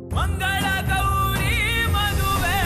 ಮಂಗಳ ಗೌರಿ ಮದುವೆ.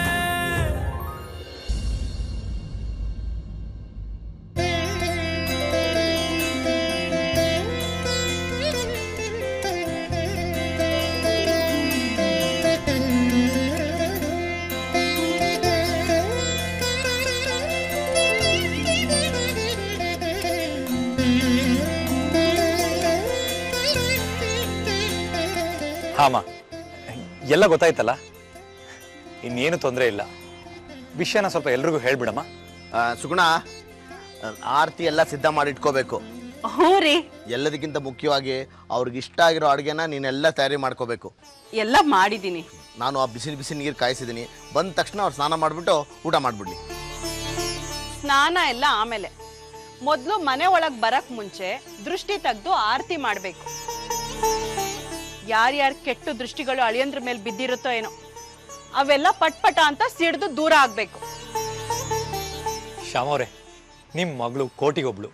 ಹಾಮ ಎಲ್ಲ ಗೊತ್ತಾಯ್ತಲ್ಲ, ಇನ್ನೇನು ತೊಂದರೆ ಇಲ್ಲ. ವಿಷಯನ ಸ್ವಲ್ಪ ಎಲ್ರಿಗೂ ಹೇಳ್ಬಿಡಮ್ಮ. ಸುಗುಣ, ಆರತಿ ಎಲ್ಲ ಸಿದ್ಧ ಮಾಡಿ ಇಟ್ಕೋಬೇಕು. ಹ್ಞೂ ರೀ. ಎಲ್ಲದಕ್ಕಿಂತ ಮುಖ್ಯವಾಗಿ ಅವ್ರಿಗೆ ಇಷ್ಟ ಆಗಿರೋ ಅಡುಗೆನ ನೀನೆಲ್ಲ ತಯಾರಿ ಮಾಡ್ಕೋಬೇಕು. ಎಲ್ಲ ಮಾಡಿದ್ದೀನಿ. ನಾನು ಆ ಬಿಸಿ ಬಿಸಿ ನೀರು ಕಾಯಿಸಿದ್ದೀನಿ. ಬಂದ ತಕ್ಷಣ ಅವ್ರು ಸ್ನಾನ ಮಾಡಿಬಿಟ್ಟು ಊಟ ಮಾಡಿಬಿಡ್ಲಿ. ಸ್ನಾನ ಎಲ್ಲ ಆಮೇಲೆ. ಮೊದಲು ಮನೆ ಒಳಗೆ ಬರಕ್ ಮುಂಚೆ ದೃಷ್ಟಿ ತೆಗೆದು ಆರತಿ ಮಾಡಬೇಕು. ಯಾರ್ಯಾರ ಕೆಟ್ಟ ದೃಷ್ಟಿಗಳು ಅಳಿಯಂದ್ರ ಮೇಲೆ ಬಿದ್ದಿರುತ್ತೋ ಏನೋ ಅವೆಲ್ಲ ಪಟ್ಪಟ ಅಂತ ಸಿಡ್ದು ದೂರ ಆಗ್ಬೇಕು. ಶ್ಯಾಮವ್ರೆ, ನಿಮ್ ಮಗಳು ಕೋಟಿಗೊಬ್ಳು.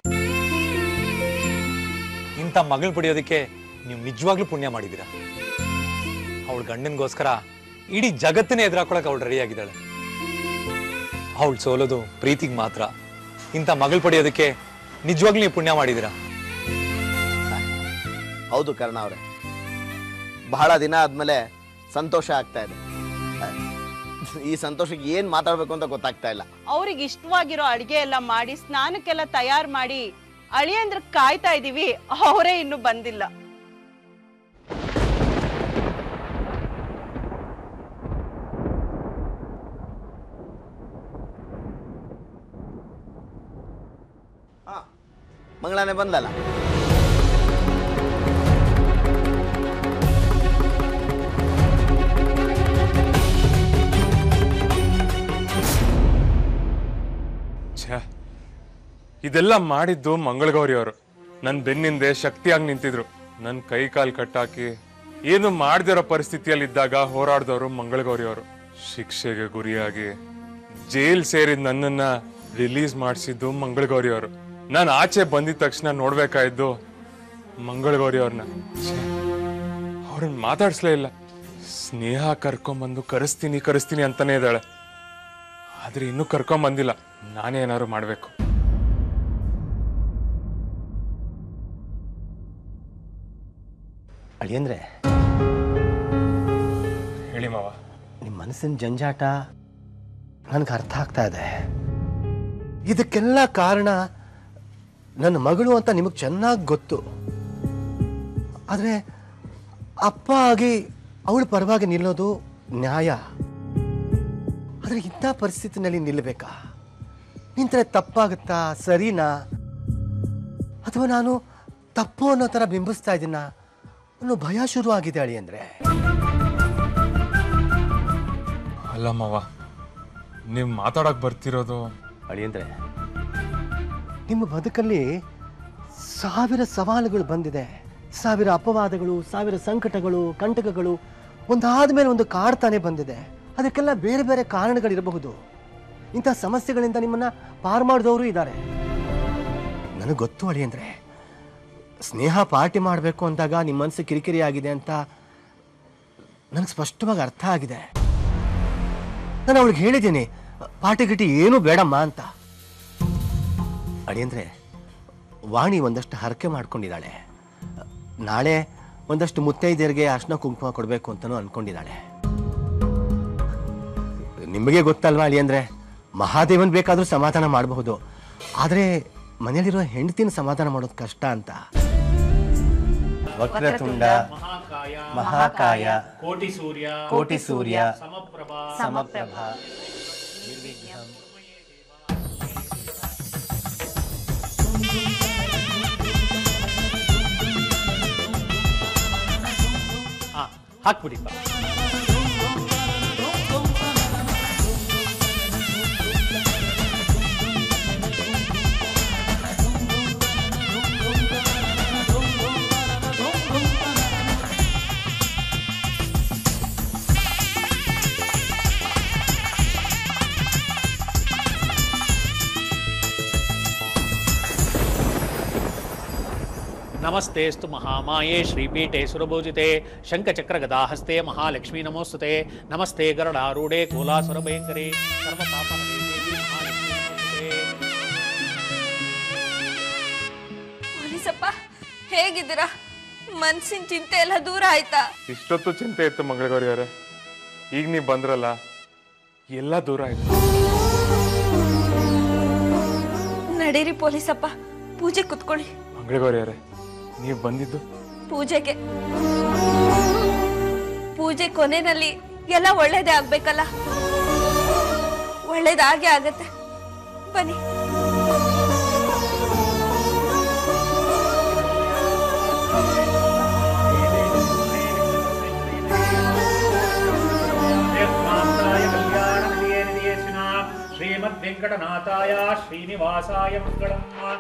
ಇಂಥ ಮಗಳು ಪಡೆಯೋದಕ್ಕೆ ನೀವು ನಿಜವಾಗ್ಲೂ ಪುಣ್ಯ ಮಾಡಿದ್ದೀರಾ. ಅವಳ ಗಂಡನಿಗೋಸ್ಕರ ಇಡೀ ಜಗತ್ತನ್ನೇ ಎದುರಾಕೊಳಕ್ಕೆ ಅವಳು ರೆಡಿ ಆಗಿದ್ದಾಳೆ. ಅವಳು ಸೋಲೋದು ಪ್ರೀತಿಗೆ ಮಾತ್ರ. ಇಂಥ ಮಗಳು ಪಡೆಯೋದಕ್ಕೆ ನಿಜವಾಗ್ಲೂ ನೀವು ಪುಣ್ಯ ಮಾಡಿದ್ದೀರಾ. ಹೌದು ಕರ್ಣ ಅವರೇ, ಬಹಳ ದಿನ ಆದ್ಮೇಲೆ ಸಂತೋಷ ಆಗ್ತಾ ಇದೆ. ಈ ಸಂತೋಷಕ್ಕೆ ಏನ್ ಮಾತಾಡ್ಬೇಕು ಅಂತ ಗೊತ್ತಾಗ್ತಾ ಇಲ್ಲ. ಅವ್ರಿಗೆ ಇಷ್ಟವಾಗಿರೋ ಅಡಿಗೆ ಎಲ್ಲ ಮಾಡಿ ಸ್ನಾನಕ್ಕೆಲ್ಲ ತಯಾರು ಮಾಡಿ ಅಳಿಯಂದ್ರ ಕಾಯ್ತಾ ಇದೀವಿ. ಅವರೇ ಇನ್ನು ಬಂದಿಲ್ಲ. ಮಂಗಳಾನೆ ಬಂದಲ್ಲ. ಇದೆಲ್ಲ ಮಾಡಿದ್ದು ಮಂಗಳಗೌರಿ ಅವರು. ನನ್ನ ಬೆನ್ನಿಂದೆ ಶಕ್ತಿಯಾಗಿ ನಿಂತಿದ್ರು. ನನ್ನ ಕೈ ಕಾಲು ಕಟ್ಟಾಕಿ ಏನು ಮಾಡದಿರೋ ಪರಿಸ್ಥಿತಿಯಲ್ಲಿದ್ದಾಗ ಹೋರಾಡಿದವರು ಮಂಗಳಗೌರಿ ಅವರು. ಶಿಕ್ಷೆಗೆ ಗುರಿಯಾಗಿ ಜೈಲ್ ಸೇರಿದ ನನ್ನನ್ನ ರಿಲೀಸ್ ಮಾಡಿಸಿದ್ದು ಮಂಗಳಗೌರಿ ಅವರು. ನಾನು ಆಚೆ ಬಂದಿದ ತಕ್ಷಣ ನೋಡ್ಬೇಕಾಯ್ದು ಮಂಗಳಗೌರಿ ಅವ್ರನ್ನ. ಅವ್ರನ್ನ ಮಾತಾಡ್ಸ್ಲೇ ಇಲ್ಲ. ಸ್ನೇಹ ಕರ್ಕೊಂಬಂದು ಕರೆಸ್ತೀನಿ ಅಂತಾನೆ ಇದ್ದಾಳೆ. ಆದ್ರೆ ಇನ್ನೂ ಕರ್ಕೊಂಬಂದಿಲ್ಲ. ನಾನೇ ಏನಾದ್ರು ಮಾಡ್ಬೇಕು. ಅಳಿಯಂದ್ರೆ, ಹೇಳಿ ಮಾವ. ನಿಮ್ಮ ಮನಸ್ಸಿನ ಜಂಜಾಟ ನನಗೆ ಅರ್ಥ ಆಗ್ತಾ ಇದೆ. ಇದಕ್ಕೆಲ್ಲ ಕಾರಣ ನನ್ನ ಮಗಳು ಅಂತ ನಿಮಗೆ ಚೆನ್ನಾಗಿ ಗೊತ್ತು. ಆದರೆ ಅಪ್ಪ ಆಗಿ ಅವಳ ಪರವಾಗಿ ನಿಲ್ಲೋದು ನ್ಯಾಯ. ಆದರೆ ಇಂಥ ಪರಿಸ್ಥಿತಿನಲ್ಲಿ ನಿಲ್ಲಬೇಕಾ? ನಿಂತರೆ ತಪ್ಪಾಗುತ್ತಾ, ಸರಿನಾ? ಅಥವಾ ನಾನು ತಪ್ಪು ಅನ್ನೋ ಥರ ಬಿಂಬಿಸ್ತಾ ಇದ್ದೀನ ಅನ್ನೋ ಭಯ ಶುರು ಆಗಿದೆ ಅಳಿಯಂದ್ರೆ. ಅಲ್ಲ ಮಾವ, ನೀವು ಮಾತಾಡಕ್ ಬರ್ತಿರೋದು. ಅಳಿಯಂದ್ರೆ, ನಿಮ್ಮ ಬದುಕಲ್ಲಿ ಸಾವಿರ ಸವಾಲುಗಳು ಬಂದಿದೆ. ಸಾವಿರ ಅಪವಾದಗಳು, ಸಾವಿರ ಸಂಕಟಗಳು, ಕಂಟಕಗಳು ಒಂದಾದ ಮೇಲೆ ಒಂದು ಕಾಡ್ತಾನೆ ಬಂದಿದೆ. ಅದಕ್ಕೆಲ್ಲ ಬೇರೆ ಬೇರೆ ಕಾರಣಗಳಿರಬಹುದು. ಇಂಥ ಸಮಸ್ಯೆಗಳಿಂದ ನಿಮ್ಮನ್ನ ಪಾರು ಮಾಡಿದವರು ಇದ್ದಾರೆ. ನನಗೆ ಗೊತ್ತು ಅಳಿಯಂದ್ರೆ, ಸ್ನೇಹ ಪಾರ್ಟಿ ಮಾಡಬೇಕು ಅಂದಾಗ ನಿಮ್ಮ ಮನಸ್ಸು ಕಿರಿಕಿರಿ ಆಗಿದೆ ಅಂತ ನನಗೆ ಸ್ಪಷ್ಟವಾಗಿ ಅರ್ಥ ಆಗಿದೆ. ನಾನು ಅವಳಿಗೆ ಹೇಳಿದ್ದೀನಿ, ಪಾರ್ಟಿ ಗಿಟಿ ಏನೂ ಬೇಡಮ್ಮ ಅಂತ. ಅಳಿಯಂದ್ರೆ, ವಾಣಿ ಒಂದಷ್ಟು ಹರಕೆ ಮಾಡ್ಕೊಂಡಿದ್ದಾಳೆ. ನಾಳೆ ಒಂದಷ್ಟು ಮುತ್ತೈದೆಯರಿಗೆ ಅರ್ಶಿನ ಕುಂಕುಮ ಕೊಡಬೇಕು ಅಂತಲೂ ಅನ್ಕೊಂಡಿದ್ದಾಳೆ. ನಿಮಗೆ ಗೊತ್ತಲ್ವಾ ಅಳಿಯಂದ್ರೆ, ಮಹಾದೇವನ್ ಬೇಕಾದರೂ ಸಮಾಧಾನ ಮಾಡಬಹುದು, ಆದರೆ ಮನೆಯಲ್ಲಿರೋ ಹೆಂಡತಿನ ಸಮಾಧಾನ ಮಾಡೋದು ಕಷ್ಟ ಅಂತ. ವಕ್ರತುಂಡ ಮಹಾಕಾಯ ಕೋಟಿ ಸೂರ್ಯ ಸಮಪ್ರಭಾ ಹಾಕ್ಬಿಡಿಪ್ಪ. ನಮಸ್ತೆಸ್ತು ಮಹಾಮಾಯೇ ಶ್ರೀಪೀಠೆ ಸುರಭೂಜಿತೆ ಶಂಖಚಕ್ರ ಗದಾಹಸ್ತೆ ಮಹಾಲಕ್ಷ್ಮೀ ನಮೋಸ್ತುತೆ ನಮಸ್ತೆ ಗರುಡಾರೂಢೆ ಕೋಲಾಸುರ ಭಯಂಕರಿ ಸರ್ವ ಪಾಪ ಪೊಲೀಸಪ್ಪ ಹೇಗಿದ್ದೀರಾ? ಮನ್ಸಿನ ಚಿಂತೆ ಎಲ್ಲ ದೂರ ಆಯ್ತಾ? ಇಷ್ಟೊತ್ತು ಚಿಂತೆ ಇತ್ತು ಮಂಗಳಗೌರಿ ಅವರೇ, ಈಗ ನೀವು ಬಂದ್ರಲ್ಲ ಎಲ್ಲ ದೂರ ಆಯ್ತು. ನಡೀರಿ ಪೊಲೀಸಪ್ಪ, ಪೂಜೆ ಕುತ್ಕೊಳ್ಳಿ. ಮಂಗಳಗೌರಿ ಅವರೇ, ನೀವು ಬಂದಿದ್ದು ಪೂಜೆಗೆ. ಪೂಜೆ ಕೊನೆಯಲ್ಲಿ ಎಲ್ಲ ಒಳ್ಳೇದೇ ಆಗ್ಬೇಕಲ್ಲ. ಒಳ್ಳೇದಾಗೆ ಆಗತ್ತೆ, ಬನ್ನಿ. ಶ್ರೀಮದ್ ವೆಂಕಟನಾಥಾಯ ಶ್ರೀನಿವಾಸಾಯ ಮಂಗಳಂ.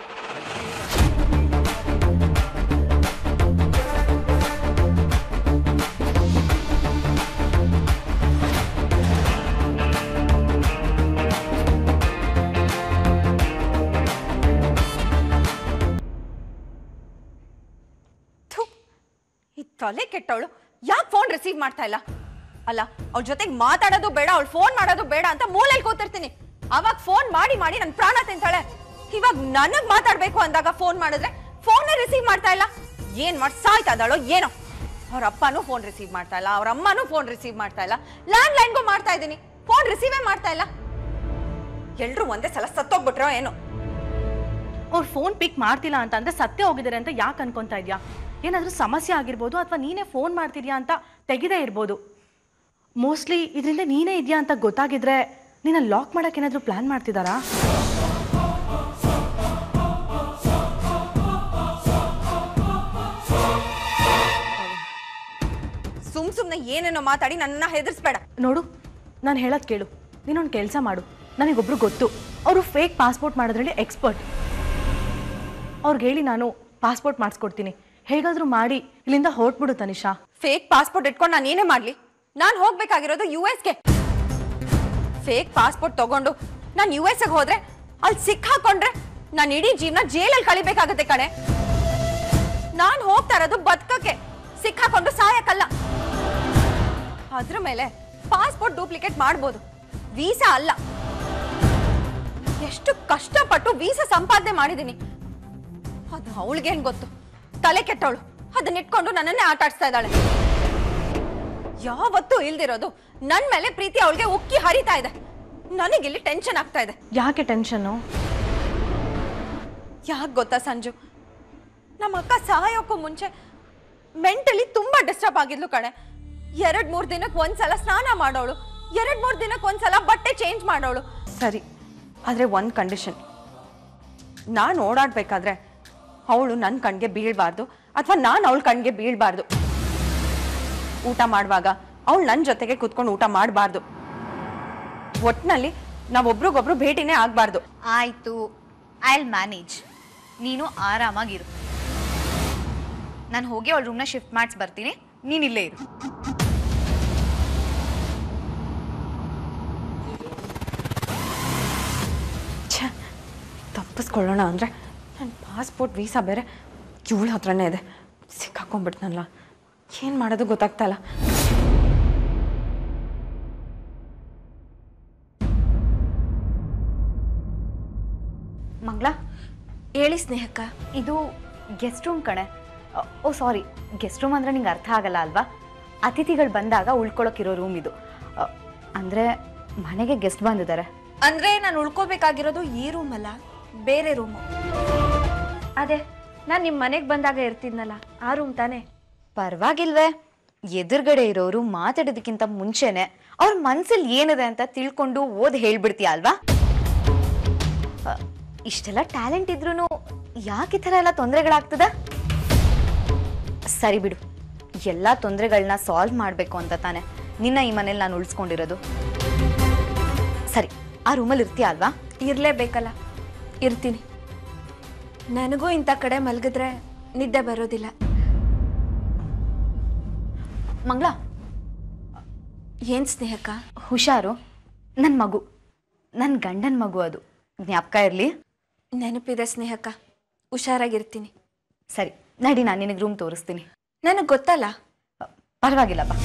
ಈ ತಲೆ ಕೆಟ್ಟವಳು ಯಾಕೆ ಫೋನ್ ರಿಸೀವ್ ಮಾಡ್ತಾ ಇಲ್ಲ? ಅಲ್ಲ, ಅವ್ಳ ಜೊತೆಗೆ ಮಾತಾಡೋದು ಬೇಡ, ಅವಳು ಫೋನ್ ಮಾಡೋದು ಬೇಡ ಅಂತ ಮೂಲೆಯಲ್ಲಿ ಕೂತಿರ್ತೀನಿ. ಅವಾಗ ಫೋನ್ ಮಾಡಿ ಮಾಡಿ ನನ್ ಪ್ರಾಣ ತಿಂತಾಳೆ. ಇವಾಗ ನನಗ್ ಮಾತಾಡ್ಬೇಕು ಅಂದಾಗ ಫೋನ್ ಮಾಡಿದ್ರೆ ಫೋನ್ ರಿಸೀವ್ ಮಾಡ್ತಾ ಇಲ್ಲ. ಏನ್ ಮಾಡಿ ಸಾಯ್ತಾ ಇದ್ದಾಳೋ ಏನೋ. ಅವ್ರ ಅಪ್ಪನೂ ಫೋನ್ ರಿಸೀವ್ ಮಾಡ್ತಾ ಇಲ್ಲ, ಅವ್ರ ಅಮ್ಮನೂ ಫೋನ್ ರಿಸೀವ್ ಮಾಡ್ತಾ ಇಲ್ಲ, ಲ್ಯಾಂಡ್ ಲೈನ್ಗೂ ಮಾಡ್ತಾ ಇದ್ದೀನಿ, ಫೋನ್ ರಿಸೀವೇ ಮಾಡ್ತಾ ಇಲ್ಲ. ಎಲ್ರು ಒಂದೇ ಸಲ ಸತ್ತೋಗ್ಬಿಟ್ರೋ ಏನೋ. ಅವ್ರು ಫೋನ್ ಪಿಕ್ ಮಾಡ್ತಿಲ್ಲ ಅಂತಂದ್ರೆ ಸತ್ತೇ ಹೋಗಿದ್ದಾರೆ ಅಂತ ಯಾಕೆ ಅನ್ಕೊಂತಾ ಇದ್ಯಾ? ಏನಾದ್ರೂ ಸಮಸ್ಯೆ ಆಗಿರ್ಬೋದು, ಅಥವಾ ನೀನೇ ಫೋನ್ ಮಾಡ್ತಿದ್ಯಾ ಅಂತ ತೆಗಿದೇ ಇರ್ಬೋದು. ಮೋಸ್ಟ್ಲಿ ಇದರಿಂದ ನೀನೇ ಇದೆಯಾ ಅಂತ ಗೊತ್ತಾಗಿದ್ರೆ ನಿನ್ನ ಲಾಕ್ ಮಾಡಕ್ಕೆ ಏನಾದರೂ ಪ್ಲಾನ್ ಮಾಡ್ತಿದ್ದಾರಾ? ಸುಮ್ನೆ ಏನೇನೋ ಮಾತಾಡಿ ನನ್ನ ಹೆದರ್ಸ್ಬೇಡ. ನೋಡು, ನಾನು ಹೇಳೋದು ಕೇಳು. ನೀನೊಂದು ಕೆಲಸ ಮಾಡು. ನನಗೊಬ್ರು ಗೊತ್ತು, ಅವರು ಫೇಕ್ ಪಾಸ್ಪೋರ್ಟ್ ಮಾಡೋದ್ರಲ್ಲಿ ಎಕ್ಸ್ಪರ್ಟ್. ಅವ್ರಿಗೆ ಹೇಳಿ ನಾನು ಪಾಸ್ಪೋರ್ಟ್ ಮಾಡಿಸ್ಕೊಡ್ತೀನಿ. ಹೇಗಾದರೂ ಮಾಡಿ ಇಲ್ಲಿಂದ ಹೊರಟ್ಬಿಡು ತನಿಷಾ. ಫೇಕ್ ಪಾಸ್ಪೋರ್ಟ್ ಇಟ್ಕೊಂಡು ನಾನು ಏನೇ ಮಾಡ್ಲಿ? ನಾನು ಹೋಗ್ಬೇಕಾಗಿರೋದು US ಗೆ. ಫೇಕ್ ಪಾಸ್ಪೋರ್ಟ್ ತಗೊಂಡು ನಾನು US ಗೆ ಹೋದ್ರೆ ಅಲ್ಲಿ ಸಿಕ್ಕಾಕೊಂಡ್ರೆ ನಾನು ಇಡೀ ಜೀವನ ಜೈಲಲ್ಲಿ ಕಳಿಬೇಕಾಗತ್ತೆ ಕಣೆ. ನಾನು ಹೋಗ್ತಾ ಇರೋದು ಬದುಕಕ್ಕೆ, ಸಿಕ್ಕಾಕೊಂಡು ಸಾಯಕ್ಕಲ್ಲ. ಅದ್ರ ಮೇಲೆ ಪಾಸ್ಪೋರ್ಟ್ ಡೂಪ್ಲಿಕೇಟ್ ಮಾಡ್ಬೋದು, ವೀಸಾ ಅಲ್ಲ. ಎಷ್ಟು ಕಷ್ಟಪಟ್ಟು ವೀಸಾ ಸಂಪಾದನೆ ಮಾಡಿದ್ದೀನಿ, ಅದು ಅವಳಿಗೇನ್ ಗೊತ್ತು? ತಲೆ ಕೆಟ್ಟವಳು ಅದನ್ನ ಇಟ್ಕೊಂಡು ನನ್ನನ್ನೇ ಆಟ ಆಡಿಸ್ತಾ ಇದ್ದಾಳೆ. ಯಾವತ್ತೂ ಇಲ್ದಿರೋದು ನನ್ ಮೇಲೆ ಪ್ರೀತಿ ಅವಳಿಗೆ ಉಕ್ಕಿ ಹರಿತಾ ಇದೆ. ನನಗಿಲ್ಲಿ ಟೆನ್ಷನ್ ಆಗ್ತಾ ಇದೆ. ಯಾಕೆ ಟೆನ್ಷನ್ನು? ಯಾಕೆ ಗೊತ್ತಾ ಸಂಜು, ನಮ್ಮ ಅಕ್ಕ ಸಾಯೋಕ್ಕೂ ಮುಂಚೆ ಮೆಂಟಲಿ ತುಂಬಾ ಡಿಸ್ಟರ್ಬ್ ಆಗಿದ್ಲು ಕಣೆ. 2-3 ದಿನಕ್ಕೆ ಒಂದ್ಸಲ ಸ್ನಾನ ಮಾಡೋಳು, 2-3 ದಿನಕ್ಕೆ ಒಂದ್ಸಲ ಬಟ್ಟೆ ಚೇಂಜ್ ಮಾಡೋಳು. ಸರಿ, ಆದ್ರೆ ಒಂದ್ ಕಂಡೀಷನ್. ನಾನು ಓಡಾಡ್ಬೇಕಾದ್ರೆ ಅವಳು ನನ್ನ ಕಣ್ಗೆ ಬೀಳ್ಬಾರ್ದು, ಅಥವಾ ನಾನು ಅವಳ ಕಣ್ಗೆ ಬೀಳ್ಬಾರ್ದು. ಊಟ ಮಾಡುವಾಗ ಅವಳು ನನ್ನ ಜೊತೆಗೆ ಕುತ್ಕೊಂಡು ಊಟ ಮಾಡಬಾರ್ದು. ಒಟ್ನಲ್ಲಿ ನಾವೊಬ್ರಿಗೊಬ್ರು ಭೇಟಿನೇ ಆಗ್ಬಾರ್ದು. ಆಯ್ತು, ಐ ವಿಲ್ ಮ್ಯಾನೇಜ್. ನೀನು ಆರಾಮಾಗಿರು. ನಾನು ಹೋಗಿ ಅವಳ ರೂಮ್ನ ಶಿಫ್ಟ್ ಮಾಡಿಸಿ ಬರ್ತೀನಿ, ನೀನು ಇಲ್ಲೇ ಇರು. ತಪ್ಪಿಸ್ಕೊಳ್ಳೋಣ ಅಂದರೆ ನನ್ನ ಪಾಸ್ಪೋರ್ಟ್ ವೀಸಾ ಬೇರೆ ಇವಳ ಹತ್ರನೇ ಇದೆ. ಸಿಕ್ಕಾಕೊಂಡ್ಬಿಡ್ತನಲ್ಲ, ಏನು ಮಾಡೋದು ಗೊತ್ತಾಗ್ತಾ ಇಲ್ಲ. ಮಂಗ್ಲಾ, ಹೇಳಿ ಸ್ನೇಹಕ್ಕ. ಇದು ಗೆಸ್ಟ್ ರೂಮ್ ಕಣೆ. ಓ ಸಾರಿ, ಗೆಸ್ಟ್ ರೂಮ್ ಅಂದರೆ ನಿಂಗೆ ಅರ್ಥ ಆಗಲ್ಲ ಅಲ್ವಾ? ಅತಿಥಿಗಳು ಬಂದಾಗ ಉಳ್ಕೊಳಕ್ಕಿರೋ ರೂಮ್ ಇದು. ಅಂದರೆ ಮನೆಗೆ ಗೆಸ್ಟ್ ಬಂದಿದ್ದಾರೆ. ಅಂದ್ರೆ ನಾನು ಉಳ್ಕೋಬೇಕಾಗಿರೋದು ಈ ರೂಮ್ ಅಲ್ಲ, ಬೇರೆ ರೂಮು. ಅದೇ ನಾನು ನಿಮ್ಮ ಮನೆಗೆ ಬಂದಾಗ ಇರ್ತಿದ್ನಲ್ಲ, ಆ ರೂಮ್ ತಾನೇ? ಪರವಾಗಿಲ್ವೇ? ಎದುರುಗಡೆ ಇರೋರು ಮಾತಾಡೋದಕ್ಕಿಂತ ಮುಂಚೆನೆ ಅವ್ರ ಮನ್ಸಲ್ಲಿ ಏನಿದೆ ಅಂತ ತಿಳ್ಕೊಂಡು ಓದಿ ಹೇಳ್ಬಿಡ್ತೀಯ ಅಲ್ವಾ? ಇಷ್ಟೆಲ್ಲ ಟ್ಯಾಲೆಂಟ್ ಇದ್ರೂ ಯಾಕೆ ಈ ಥರ ಎಲ್ಲ ತೊಂದರೆಗಳಾಗ್ತದ? ಸರಿ ಬಿಡು, ಎಲ್ಲ ತೊಂದರೆಗಳನ್ನ ಸಾಲ್ವ್ ಮಾಡಬೇಕು ಅಂತ ತಾನೆ ನಿನ್ನ ಈ ಮನೇಲಿ ನಾನು ಉಳಿಸ್ಕೊಂಡಿರೋದು. ಸರಿ, ಆ ರೂಮಲ್ಲಿ ಇರ್ತೀಯ ಅಲ್ವಾ? ಇರಲೇಬೇಕಲ್ಲ, ಇರ್ತೀನಿ. ನನಗೂ ಇಂಥ ಕಡೆ ಮಲಗಿದ್ರೆ ನಿದ್ದೆ ಬರೋದಿಲ್ಲ. ಮಂಗ್ಲಾ, ಏನು ಸ್ನೇಹಕ್ಕ? ಹುಷಾರು, ನನ್ನ ಮಗು, ನನ್ನ ಗಂಡನ ಮಗು, ಅದು ಜ್ಞಾಪಕ ಇರಲಿ. ನೆನಪಿದೆ ಸ್ನೇಹಕ್ಕ, ಹುಷಾರಾಗಿರ್ತೀನಿ. ಸರಿ, ನಡಿ ನಾನು ನಿನಗೆ ರೂಮ್ ತೋರಿಸ್ತೀನಿ. ನನಗೆ ಗೊತ್ತಲ್ಲ. ಪರವಾಗಿಲ್ಲ ಬಾ.